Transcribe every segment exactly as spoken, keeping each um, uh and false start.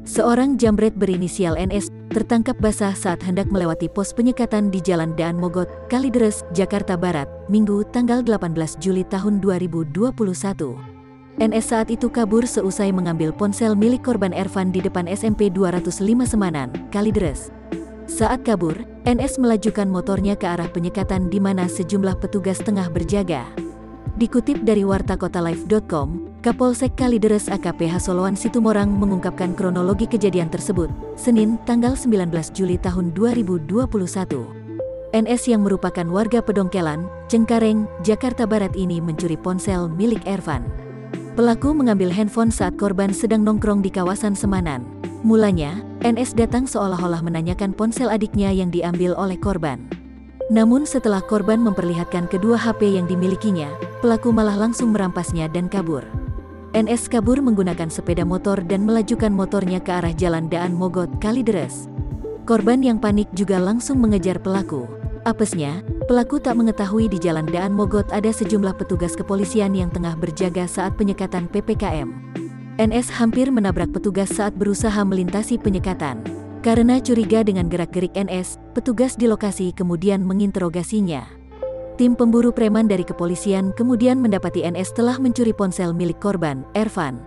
Seorang jambret berinisial N S tertangkap basah saat hendak melewati pos penyekatan di Jalan Daan Mogot, Kalideres, Jakarta Barat, Minggu tanggal delapan belas Juli tahun dua ribu dua puluh satu. N S saat itu kabur seusai mengambil ponsel milik korban Ervan di depan S M P dua ratus lima Semanan, Kalideres. Saat kabur, N S melajukan motornya ke arah penyekatan di mana sejumlah petugas tengah berjaga. Dikutip dari warta kota live titik com, Kapolsek Kalideres A K P Hasoloan Situmorang mengungkapkan kronologi kejadian tersebut, Senin, tanggal sembilan belas Juli tahun dua ribu dua puluh satu. N S yang merupakan warga Pedongkelan, Cengkareng, Jakarta Barat ini mencuri ponsel milik Ervan. Pelaku mengambil handphone saat korban sedang nongkrong di kawasan Semanan. Mulanya, N S datang seolah-olah menanyakan ponsel adiknya yang diambil oleh korban. Namun setelah korban memperlihatkan kedua H P yang dimilikinya, pelaku malah langsung merampasnya dan kabur. N S kabur menggunakan sepeda motor dan melajukan motornya ke arah Jalan Daan Mogot, Kalideres. Korban yang panik juga langsung mengejar pelaku. Apesnya, pelaku tak mengetahui di Jalan Daan Mogot ada sejumlah petugas kepolisian yang tengah berjaga saat penyekatan P P K M. N S hampir menabrak petugas saat berusaha melintasi penyekatan. Karena curiga dengan gerak-gerik N S, petugas di lokasi kemudian menginterogasinya. Tim pemburu preman dari kepolisian kemudian mendapati N S telah mencuri ponsel milik korban, Ervan.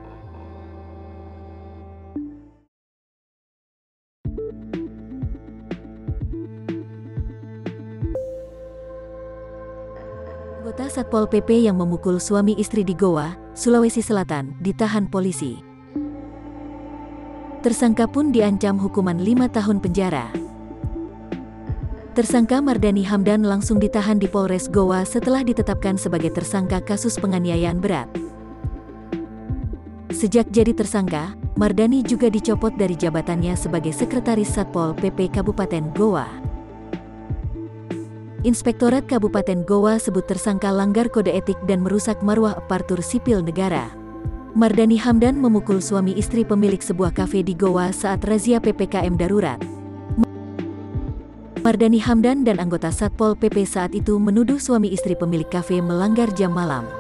Anggota Satpol P P yang memukul suami istri di Goa, Sulawesi Selatan, ditahan polisi. Tersangka pun diancam hukuman lima tahun penjara. Tersangka Mardani Hamdan langsung ditahan di Polres Goa setelah ditetapkan sebagai tersangka kasus penganiayaan berat. Sejak jadi tersangka, Mardani juga dicopot dari jabatannya sebagai Sekretaris Satpol P P Kabupaten Goa. Inspektorat Kabupaten Goa sebut tersangka langgar kode etik dan merusak marwah aparatur sipil negara. Mardani Hamdan memukul suami istri pemilik sebuah kafe di Goa saat razia P P K M darurat. Mardani Hamdan dan anggota Satpol P P saat itu menuduh suami istri pemilik kafe melanggar jam malam.